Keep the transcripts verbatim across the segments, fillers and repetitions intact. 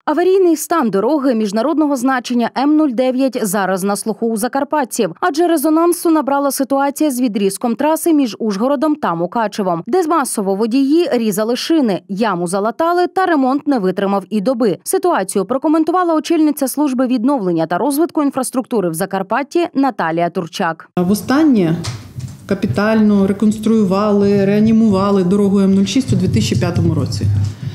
Аварійний стан дороги міжнародного значення М нуль дев'ять зараз на слуху у закарпатців, адже резонансу набрала ситуація з відрізком траси між Ужгородом та Мукачевом, де масово водії різали шини, яму залатали та ремонт не витримав і доби. Ситуацію прокоментувала очільниця служби відновлення та розвитку інфраструктури в Закарпатті Наталія Турчак. Востаннє капітально реконструювали, реанімували дорогу М нуль шість у дві тисячі п'ятому році.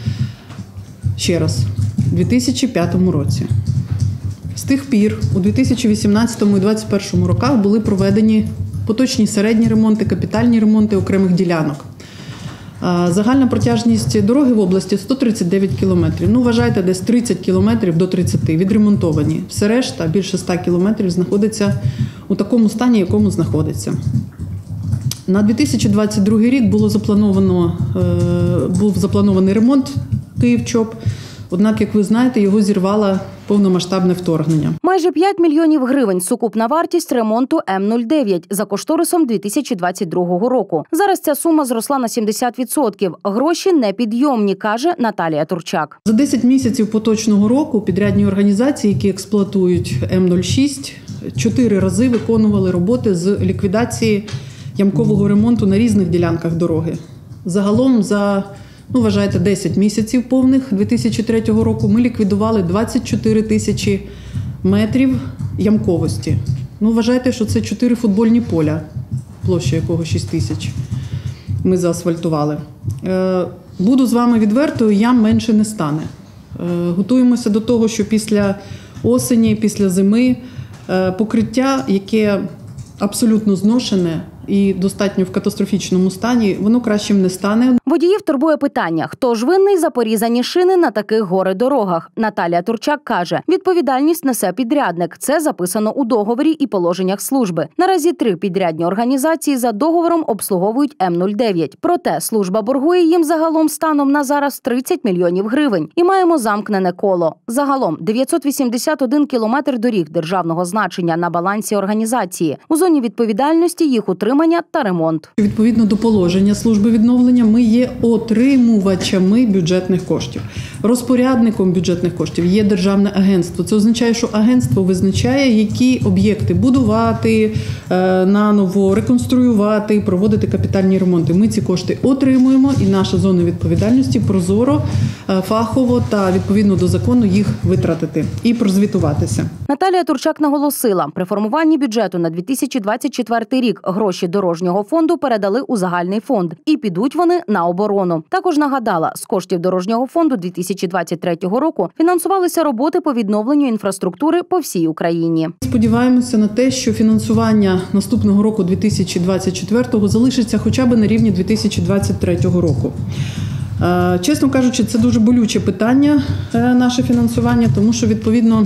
Ще раз. У дві тисячі п'ятому році. З тих пір у дві тисячі вісімнадцятому і дві тисячі двадцять першому роках були проведені поточні середні ремонти, капітальні ремонти окремих ділянок. Загальна протяжність дороги в області – сто тридцять дев'ять кілометрів. Ну, вважайте, десь тридцять кілометрів до тридцяти відремонтовані. Все решта, більше ста кілометрів, знаходиться у такому стані, якому знаходиться. На дві тисячі двадцять другий рік було заплановано, був запланований ремонт Київ-ЧОП. Однак, як ви знаєте, його зірвало повномасштабне вторгнення. Майже п'ять мільйонів гривень – сукупна вартість ремонту М нуль дев'ять за кошторисом дві тисячі двадцять другого року. Зараз ця сума зросла на сімдесят відсотків. Гроші непідйомні, каже Наталія Турчак. За десять місяців поточного року підрядні організації, які експлуатують М нуль шість, чотири рази виконували роботи з ліквідації ямкового ремонту на різних ділянках дороги. Загалом за Ну, вважайте, десять місяців повних дві тисячі третього року ми ліквідували двадцять чотири тисячі метрів ямковості. Ну, вважайте, що це чотири футбольні поля, площа якого шість тисяч ми заасфальтували. Буду з вами відвертою, ям менше не стане. Готуємося до того, що після осені, після зими покриття, яке абсолютно зношене і достатньо в катастрофічному стані, воно кращим не стане. Водіїв турбує питання, хто ж винний за порізані шини на таких горе-дорогах. Наталія Турчак каже, відповідальність несе підрядник. Це записано у договорі і положеннях служби. Наразі три підрядні організації за договором обслуговують М нуль дев'ять. Проте служба боргує їм загалом станом на зараз тридцять мільйонів гривень. І маємо замкнене коло. Загалом дев'ятсот вісімдесят один кілометр доріг державного значення на балансі організації. У зоні відповідальності їх утримання та ремонт. Відповідно до положення служби відновлення, ми є отримувачами бюджетних коштів. Розпорядником бюджетних коштів є державне агентство. Це означає, що агентство визначає, які об'єкти будувати, наново реконструювати, проводити капітальні ремонти. Ми ці кошти отримуємо, і наша зона відповідальності прозоро, фахово та відповідно до закону їх витратити і прозвітуватися. Наталія Турчак наголосила, при формуванні бюджету на дві тисячі двадцять четвертий рік гроші дорожнього фонду передали у загальний фонд. І підуть вони на оборону. Також нагадала, з коштів дорожнього фонду дві тисячі двадцять третього року фінансувалися роботи по відновленню інфраструктури по всій Україні. Сподіваємося на те, що фінансування наступного року дві тисячі двадцять четвертого залишиться хоча б на рівні дві тисячі двадцять третього року. Чесно кажучи, це дуже болюче питання, наше фінансування, тому що відповідно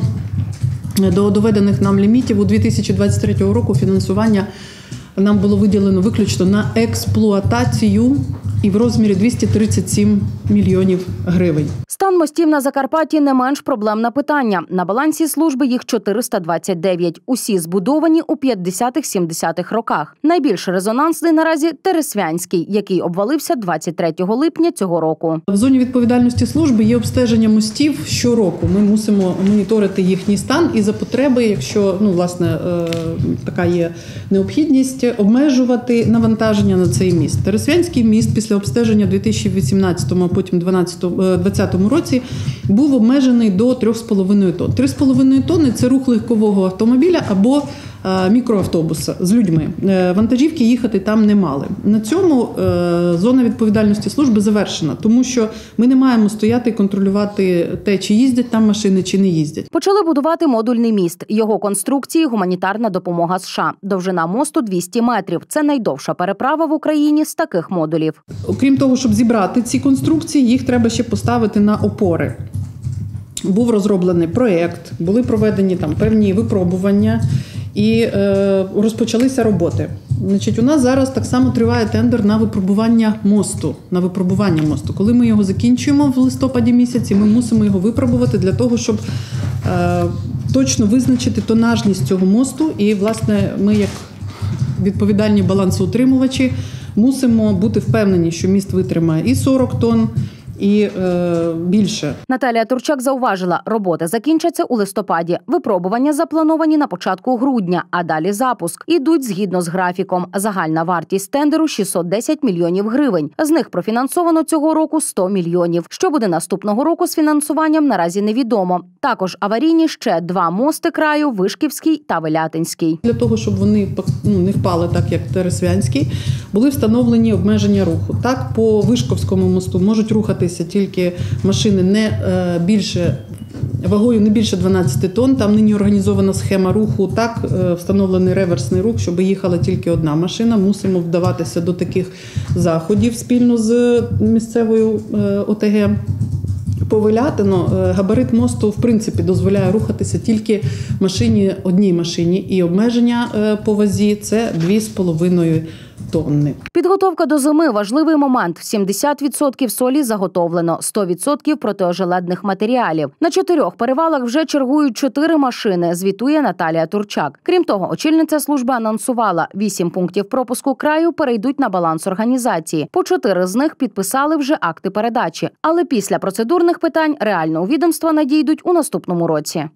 до доведених нам лімітів у дві тисячі двадцять третього року фінансування нам було виділено виключно на експлуатацію і в розмірі двісті тридцять сім мільйонів гривень. Стан мостів на Закарпатті не менш проблемне питання. На балансі служби їх чотириста двадцять дев'ять. Усі збудовані у п'ятдесятих-сімдесятих роках. Найбільш резонансний наразі Тересвянський, який обвалився двадцять третього липня цього року. В зоні відповідальності служби є обстеження мостів щороку. Ми мусимо моніторити їхній стан і за потреби, якщо, ну, власне, така є необхідність, обмежувати навантаження на цей міст. Тересвянський міст після обстеження в дві тисячі вісімнадцятому, а потім двадцятому році був обмежений до трьох з половиною тонн. три з половиною тонни – це рух легкового автомобіля або мікроавтобуса з людьми. Вантажівки їхати там не мали. На цьому зона відповідальності служби завершена, тому що ми не маємо стояти і контролювати те, чи їздять там машини, чи не їздять. Почали будувати модульний міст. Його конструкції – гуманітарна допомога США. Довжина мосту – двісті метрів. Це найдовша переправа в Україні з таких модулів. Окрім того, щоб зібрати ці конструкції, їх треба ще поставити на опори. Був розроблений проєкт, були проведені там певні випробування і е, розпочалися роботи. Значить, у нас зараз так само триває тендер на випробування мосту. На випробування мосту. Коли ми його закінчуємо в листопаді місяці, ми мусимо його випробувати для того, щоб е, точно визначити тонажність цього мосту. І, власне, ми, як відповідальні балансоутримувачі, мусимо бути впевнені, що міст витримає і сорок тонн, і е, більше. Наталія Турчак зауважила, роботи закінчаться у листопаді. Випробування заплановані на початку грудня, а далі запуск. Ідуть згідно з графіком. Загальна вартість тендеру – шістсот десять мільйонів гривень. З них профінансовано цього року сто мільйонів. Що буде наступного року з фінансуванням, наразі невідомо. Також аварійні ще два мости краю – Вишківський та Велятинський. Для того, щоб вони ну, не впали так, як Тересвянський, були встановлені обмеження руху. Так, по Вишковському мосту можуть рухатися тільки машини не е, більше, вагою не більше дванадцяти тонн. Там нині організована схема руху. Так, е, встановлений реверсний рух, щоб їхала тільки одна машина. Мусимо вдаватися до таких заходів спільно з місцевою е, ОТГ. По Велятину габарит мосту, в принципі, дозволяє рухатися тільки машині, одній машині. І обмеження по вазі – це дві з половиною тонни. Підготовка до зими – важливий момент. сімдесят відсотків солі заготовлено, сто відсотків протиожеледних матеріалів. На чотирьох перевалах вже чергують чотири машини, звітує Наталія Турчак. Крім того, очільниця служби анонсувала, вісім пунктів пропуску краю перейдуть на баланс організації. По чотири з них підписали вже акти передачі. Але після процедурних питань реально у відомства надійдуть у наступному році.